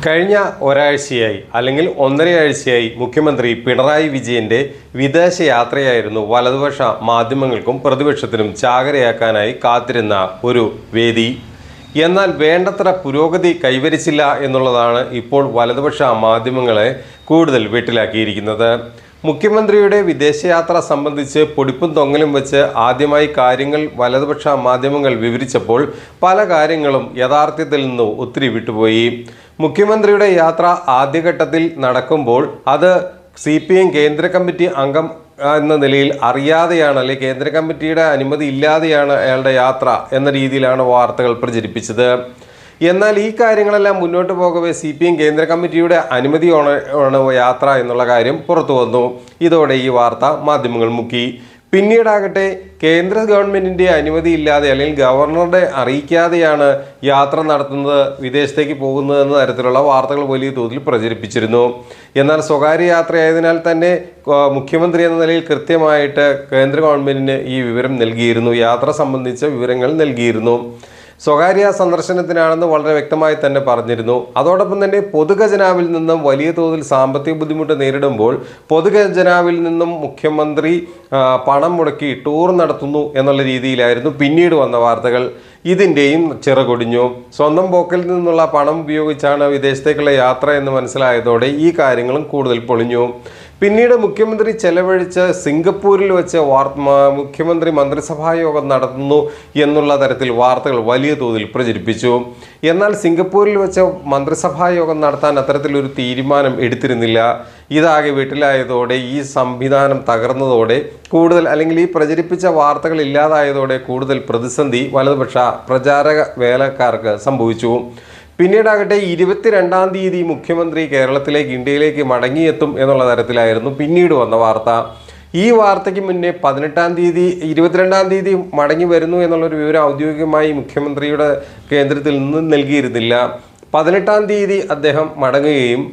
കഴിഞ്ഞ ഒരാഴ്ചയായി അല്ലെങ്കിൽ ഒന്നരയാഴ്ചയായി മുഖ്യമന്ത്രി പിണറായി വിജയന്റെ വിദേശ യാത്രയായിരുന്നു വലതുപക്ഷ മാധ്യമങ്ങൾക്കും പ്രതിപക്ഷത്തിനും ചാകരയാക്കാനായി കാത്തിരുന്ന ഒരു വേദി. എന്നാൽ വേണ്ടത്ര പുരോഗതി കൈവരിച്ചില്ല എന്നുള്ളതാണ് ഇപ്പോൾ വലതുപക്ഷ മാധ്യമങ്ങളെ കൂടുതൽ വെട്ടിലാക്കിയിരിക്കുന്നത്. മുഖ്യമന്ത്രിയുടെ വിദേശയാത്ര സംബന്ധിച്ച് പൊടിപ്പും തൊങ്ങലും വെച്ച് ആദ്യമായി കാര്യങ്ങൾ വലതുപക്ഷ മാധ്യമങ്ങൾ വിവരിച്ചപ്പോൾ പല കാര്യങ്ങളും യഥാർത്ഥത്തിൽ നിന്ന് ഒത്തിരി വിട്ടുപോയി. മുഖ്യമന്ത്രിയുടെ യാത്ര ആദ്യഘട്ടത്തിൽ നടക്കുമ്പോൾ അത് CPM കേന്ദ്ര കമ്മിറ്റി അംഗം എന്ന നിലയിൽ അറിയാതെയാണ്, അല്ലെങ്കിൽ കേന്ദ്ര കമ്മിറ്റിയുടെ അനുമതി ഇല്ലാതെയാണ് അയാളുടെ യാത്ര എന്ന രീതിയിലാണ് വാർത്തകൾ പ്രചരിപ്പിച്ചത്. എന്നാൽ ഈ കാര്യങ്ങളെല്ലാം മുന്നോട്ട് പോകവേ CPM കേന്ദ്ര കമ്മിറ്റിയുടെ അനുമതിയാണ് യാത്ര എന്നുള്ള കാര്യം പുറത്തു വന്നു. ഇതോടെ ഈ വാർത്ത മാധ്യമങ്ങൾ മുക്കി. പിന്നീടാകട്ടെ കേന്ദ്ര ഗവൺമെൻറ്റിൻ്റെ അനുമതിയില്ലാതെ അല്ലെങ്കിൽ ഗവർണറുടെ അറിയിക്കാതെയാണ് യാത്ര നടത്തുന്നത്, വിദേശത്തേക്ക് പോകുന്നത് എന്ന തരത്തിലുള്ള വാർത്തകൾ വലിയ തോതിൽ പ്രചരിപ്പിച്ചിരുന്നു. എന്നാൽ സ്വകാര്യ യാത്രയായതിനാൽ തന്നെ മുഖ്യമന്ത്രി എന്ന നിലയിൽ കൃത്യമായിട്ട് കേന്ദ്ര ഗവൺമെൻറ്റിന് ഈ വിവരം നൽകിയിരുന്നു, യാത്ര സംബന്ധിച്ച വിവരങ്ങൾ നൽകിയിരുന്നു. സ്വകാര്യ സന്ദർശനത്തിനാണെന്ന് വളരെ വ്യക്തമായി തന്നെ പറഞ്ഞിരുന്നു. അതോടൊപ്പം തന്നെ പൊതുഖജനാവിൽ നിന്നും വലിയ തോതിൽ സാമ്പത്തിക ബുദ്ധിമുട്ട് നേരിടുമ്പോൾ പൊതുഖജനാവിൽ നിന്നും മുഖ്യമന്ത്രി പണം മുടക്കി ടൂർ നടത്തുന്നു എന്നുള്ള രീതിയിലായിരുന്നു പിന്നീട് വന്ന വാർത്തകൾ. ഇതിൻ്റെയും ചിറകൊടിഞ്ഞു. സ്വന്തം പോക്കലിൽ നിന്നുള്ള പണം ഉപയോഗിച്ചാണ് വിദേശത്തേക്കുള്ള യാത്ര എന്ന് മനസ്സിലായതോടെ ഈ കാര്യങ്ങളും കൂടുതൽ പൊളിഞ്ഞു. പിന്നീട് മുഖ്യമന്ത്രി ചെലവഴിച്ച് സിംഗപ്പൂരിൽ വെച്ച് മുഖ്യമന്ത്രി മന്ത്രിസഭാ യോഗം നടത്തുന്നു എന്നുള്ള തരത്തിൽ വാർത്തകൾ വലിയ തോതിൽ പ്രചരിപ്പിച്ചു. എന്നാൽ സിംഗപ്പൂരിൽ വെച്ച് മന്ത്രിസഭാ യോഗം നടത്താൻ അത്തരത്തിലൊരു തീരുമാനം എടുത്തിരുന്നില്ല. ഇതാകെ വീട്ടിലായതോടെ ഈ സംവിധാനം തകർന്നതോടെ കൂടുതൽ, അല്ലെങ്കിൽ ഈ പ്രചരിപ്പിച്ച വാർത്തകൾ ഇല്ലാതായതോടെ കൂടുതൽ പ്രതിസന്ധി വലതുപക്ഷ പ്രചാരക വേലക്കാർക്ക് സംഭവിച്ചു. പിന്നീടാകട്ടെ 22-ാം തീയതി മുഖ്യമന്ത്രി കേരളത്തിലേക്ക്, ഇന്ത്യയിലേക്ക് മടങ്ങിയെത്തും എന്നുള്ള തരത്തിലായിരുന്നു പിന്നീട് വന്ന വാർത്ത. ഈ വാർത്തയ്ക്ക് മുന്നേ 18-ാം തീയതി 22-ാം തീയതി മടങ്ങി വരുന്നു എന്നുള്ളൊരു വിവരം ഔദ്യോഗികമായി മുഖ്യമന്ത്രിയുടെ കേന്ദ്രത്തിൽ നിന്ന് നൽകിയിരുന്നില്ല. 18-ാം തീയതി അദ്ദേഹം മടങ്ങുകയും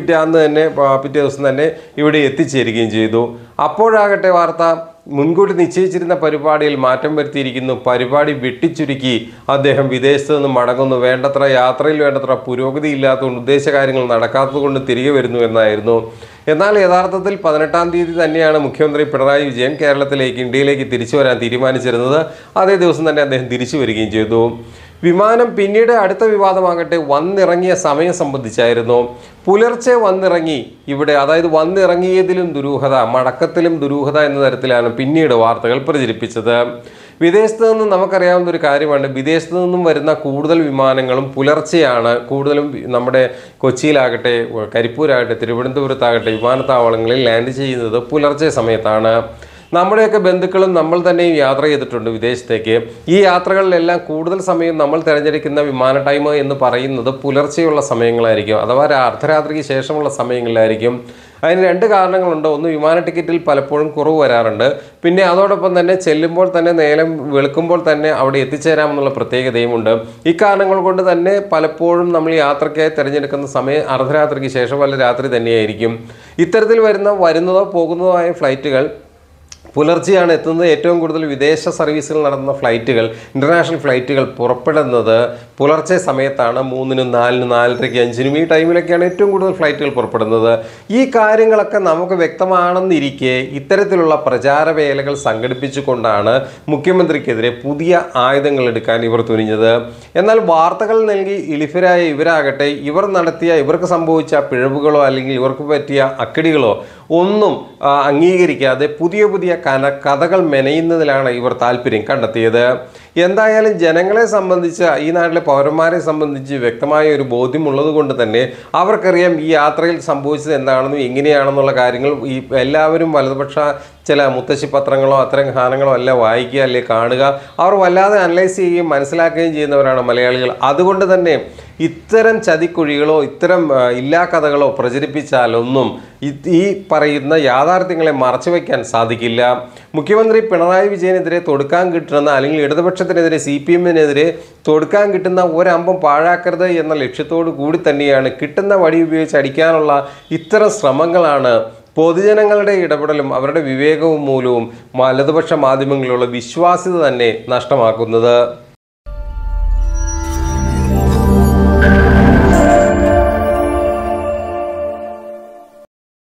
പിറ്റേ ദിവസം തന്നെ ഇവിടെ എത്തിച്ചേരുകയും ചെയ്തു. അപ്പോഴാകട്ടെ വാർത്ത മുൻകൂട്ടി നിശ്ചയിച്ചിരുന്ന പരിപാടിയിൽ മാറ്റം വരുത്തിയിരിക്കുന്നു, പരിപാടി വെട്ടിച്ചുരുക്കി അദ്ദേഹം വിദേശത്ത് നിന്ന് മടങ്ങുന്നു, യാത്രയിൽ വേണ്ടത്ര പുരോഗതി ഇല്ലാത്തതുകൊണ്ട്, ഉദ്ദേശ കാര്യങ്ങൾ നടക്കാത്തത് കൊണ്ട് തിരികെ വരുന്നു എന്നായിരുന്നു. എന്നാൽ യഥാർത്ഥത്തിൽ 18-ാം തീയതി തന്നെയാണ് മുഖ്യമന്ത്രി പിണറായി വിജയൻ കേരളത്തിലേക്ക്, ഇന്ത്യയിലേക്ക് തിരിച്ചു വരാൻ തീരുമാനിച്ചിരുന്നത്. അതേ ദിവസം തന്നെ അദ്ദേഹം തിരിച്ചു വരികയും ചെയ്തു. വിമാനം പിന്നീട് അടുത്ത വിവാദമാകട്ടെ വന്നിറങ്ങിയ സമയം സംബന്ധിച്ചായിരുന്നു. പുലർച്ചെ വന്നിറങ്ങി ഇവിടെ, അതായത് വന്നിറങ്ങിയതിലും ദുരൂഹത, മടക്കത്തിലും ദുരൂഹത എന്ന തരത്തിലാണ് പിന്നീട് വാർത്തകൾ പ്രചരിപ്പിച്ചത്. വിദേശത്ത് നിന്നും നമുക്കറിയാവുന്ന ഒരു കാര്യമാണ്, വിദേശത്ത് നിന്നും വരുന്ന കൂടുതൽ വിമാനങ്ങളും പുലർച്ചെയാണ്. കൂടുതലും നമ്മുടെ കൊച്ചിയിലാകട്ടെ, കരിപ്പൂരാകട്ടെ, തിരുവനന്തപുരത്താകട്ടെ വിമാനത്താവളങ്ങളിൽ ലാൻഡ് ചെയ്യുന്നത് പുലർച്ചെ സമയത്താണ്. നമ്മുടെയൊക്കെ ബന്ധുക്കളും നമ്മൾ തന്നെയും യാത്ര ചെയ്തിട്ടുണ്ട് വിദേശത്തേക്ക്. ഈ യാത്രകളിലെല്ലാം കൂടുതൽ സമയം നമ്മൾ തിരഞ്ഞെടുക്കുന്ന വിമാന ടൈം എന്ന് പറയുന്നത് പുലർച്ചെയുള്ള സമയങ്ങളായിരിക്കും, അഥവാ അർദ്ധരാത്രിക്ക് ശേഷമുള്ള സമയങ്ങളിലായിരിക്കും. അതിന് 2 കാരണങ്ങളുണ്ട്. ഒന്ന്, വിമാന ടിക്കറ്റിൽ പലപ്പോഴും കുറവ് വരാറുണ്ട്. പിന്നെ അതോടൊപ്പം തന്നെ ചെല്ലുമ്പോൾ തന്നെ നേരം വെളുക്കുമ്പോൾ തന്നെ അവിടെ എത്തിച്ചേരാമെന്നുള്ള പ്രത്യേകതയുമുണ്ട്. ഇക്കാരണങ്ങൾ കൊണ്ട് തന്നെ പലപ്പോഴും നമ്മൾ യാത്രയ്ക്കായി തിരഞ്ഞെടുക്കുന്ന സമയം അർദ്ധരാത്രിക്ക് ശേഷം വല്ല രാത്രി തന്നെയായിരിക്കും. ഇത്തരത്തിൽ വരുന്നതോ പോകുന്നതോ ആയ ഫ്ലൈറ്റുകൾ പുലർച്ചെയാണ് എത്തുന്നത്. ഏറ്റവും കൂടുതൽ വിദേശ സർവീസുകൾ നടത്തുന്ന ഫ്ലൈറ്റുകൾ, ഇൻ്റർനാഷണൽ ഫ്ലൈറ്റുകൾ പുറപ്പെടുന്നത് പുലർച്ചെ സമയത്താണ്. 3-നും 4-നും 4:30-ക്കും 5-നും ഈ ടൈമിലൊക്കെയാണ് ഏറ്റവും കൂടുതൽ ഫ്ലൈറ്റുകൾ പുറപ്പെടുന്നത്. ഈ കാര്യങ്ങളൊക്കെ നമുക്ക് വ്യക്തമാണെന്നിരിക്കെ ഇത്തരത്തിലുള്ള പ്രചാരവേലകൾ സംഘടിപ്പിച്ചുകൊണ്ടാണ് മുഖ്യമന്ത്രിക്കെതിരെ പുതിയ ആയുധങ്ങൾ എടുക്കാൻ ഇവർ തുനിഞ്ഞത്. എന്നാൽ വാർത്തകൾ നൽകി ഇളിഫരായ ഇവരാകട്ടെ ഇവർക്ക് സംഭവിച്ച പിഴവുകളോ അല്ലെങ്കിൽ ഇവർക്ക് പറ്റിയ അക്കടികളോ ഒന്നും അംഗീകരിക്കാതെ പുതിയ കഥകൾ മെനയുന്നതിലാണ് ഇവർ താല്പര്യം കണ്ടെത്തിയത്. എന്തായാലും ജനങ്ങളെ സംബന്ധിച്ച്, ഈ നാട്ടിലെ പൗരന്മാരെ സംബന്ധിച്ച് വ്യക്തമായ ഒരു ബോധ്യമുള്ളത് കൊണ്ട് തന്നെ അവർക്കറിയാം ഈ യാത്രയിൽ സംഭവിച്ചത് എന്താണെന്നും എങ്ങനെയാണെന്നുള്ള കാര്യങ്ങൾ. ഈ എല്ലാവരും വലതുപക്ഷ ചില മുത്തശ്ശി പത്രങ്ങളോ അത്തരം സാധനങ്ങളോ അല്ല വായിക്കുക, അല്ലെ കാണുക. അവർ വല്ലാതെ അനലൈസ് ചെയ്യുകയും മനസ്സിലാക്കുകയും ചെയ്യുന്നവരാണ് മലയാളികൾ. അതുകൊണ്ട് തന്നെ ഇത്തരം ചതിക്കുഴികളോ ഇത്തരം ഇല്ലാ കഥകളോ പ്രചരിപ്പിച്ചാലൊന്നും ഈ പറയുന്ന യാഥാർത്ഥ്യങ്ങളെ മറച്ചു വയ്ക്കാൻ സാധിക്കില്ല. മുഖ്യമന്ത്രി പിണറായി വിജയനെതിരെ തൊടുക്കാൻ കിട്ടുന്ന, അല്ലെങ്കിൽ ഇടതുപക്ഷത്തിനെതിരെ CPMനെതിരെ തൊടുക്കാൻ കിട്ടുന്ന ഒരമ്പം പാഴാക്കരുത് എന്ന ലക്ഷ്യത്തോടു കൂടി തന്നെയാണ് കിട്ടുന്ന വടി ഉപയോഗിച്ച് അടിക്കാനുള്ള ഇത്തരം ശ്രമങ്ങളാണ് പൊതുജനങ്ങളുടെ ഇടപെടലും അവരുടെ വിവേകവും മൂലവും വലതുപക്ഷ മാധ്യമങ്ങളിലുള്ള വിശ്വാസ്യത തന്നെ നഷ്ടമാക്കുന്നത്.